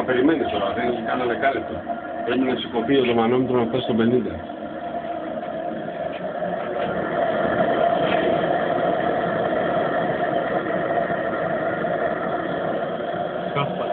περιμένεις τώρα, δεν έχει κανένα δεκάλεπτο. Πρέπει να σηκωθεί το μανόμετρο να φτάσει στο 50. Κάπου